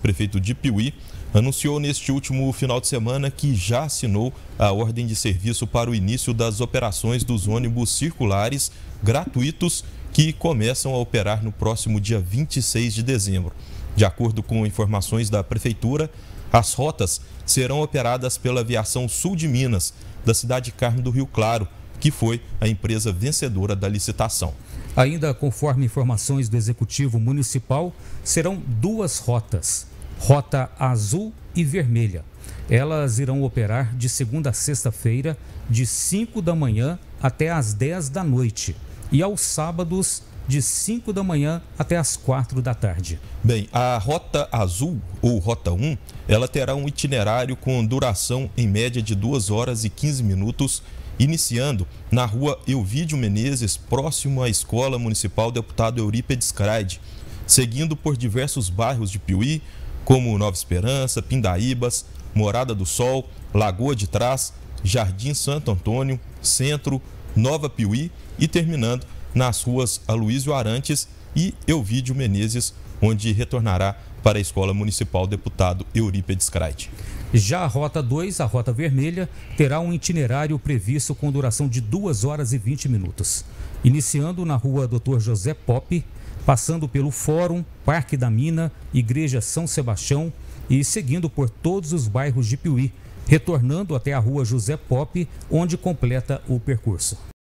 prefeito de Piuí, anunciou neste último final de semana que já assinou a ordem de serviço para o início das operações dos ônibus circulares gratuitos que começam a operar no próximo dia 26 de dezembro. De acordo com informações da prefeitura, as rotas serão operadas pela Aviação Sul de Minas, da cidade Carmo do Rio Claro, que foi a empresa vencedora da licitação. Ainda conforme informações do Executivo Municipal, serão duas rotas, Rota Azul e Vermelha. Elas irão operar de segunda a sexta-feira, de 5 da manhã até às 10 da noite, e aos sábados, de 5 da manhã até às 4 da tarde. Bem, a Rota Azul, ou Rota 1, ela terá um itinerário com duração em média de 2 horas e 15 minutos, iniciando na rua Elvídio Menezes, próximo à Escola Municipal Deputado Eurípedes Craide, seguindo por diversos bairros de Piuí, como Nova Esperança, Pindaíbas, Morada do Sol, Lagoa de Trás, Jardim Santo Antônio, Centro, Nova Piuí e terminando nas ruas Aloísio Arantes e Elvídio Menezes, onde retornará para a Escola Municipal Deputado Eurípedes Craide. Já a Rota 2, a Rota Vermelha, terá um itinerário previsto com duração de 2 horas e 20 minutos. Iniciando na rua Dr. José Pope, passando pelo Fórum, Parque da Mina, Igreja São Sebastião e seguindo por todos os bairros de Piuí, retornando até a rua José Pope, onde completa o percurso.